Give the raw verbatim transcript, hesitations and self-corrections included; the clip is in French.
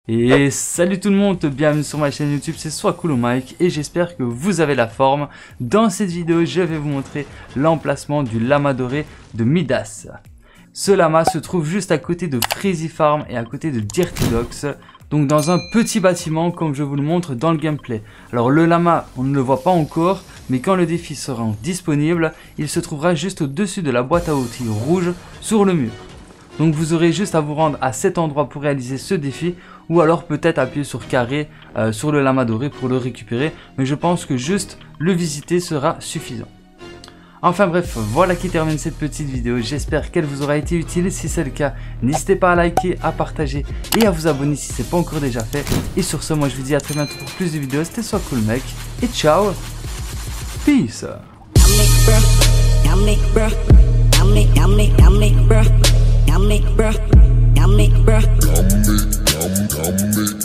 Et salut tout le monde, bienvenue sur ma chaîne YouTube, c'est Swacool Mike et j'espère que vous avez la forme. Dans cette vidéo, je vais vous montrer l'emplacement du lama doré de Midas. Ce lama se trouve juste à côté de Freezy Farm et à côté de Dirty Docks, donc dans un petit bâtiment comme je vous le montre dans le gameplay. Alors le lama, on ne le voit pas encore, mais quand le défi sera disponible, il se trouvera juste au-dessus de la boîte à outils rouge sur le mur. Donc vous aurez juste à vous rendre à cet endroit pour réaliser ce défi, ou alors peut-être appuyer sur carré euh, sur le lama doré pour le récupérer, mais je pense que juste le visiter sera suffisant. Enfin bref, voilà qui termine cette petite vidéo, j'espère qu'elle vous aura été utile. Si c'est le cas, n'hésitez pas à liker, à partager et à vous abonner si ce n'est pas encore déjà fait. Et sur ce, moi je vous dis à très bientôt pour plus de vidéos, c'était Swacool Mike et ciao, peace. Yummy, bruh. Yummy, yummy, yummy, bruh. Yummy, bruh. Yummy, bruh. Yummy, yum, yummy.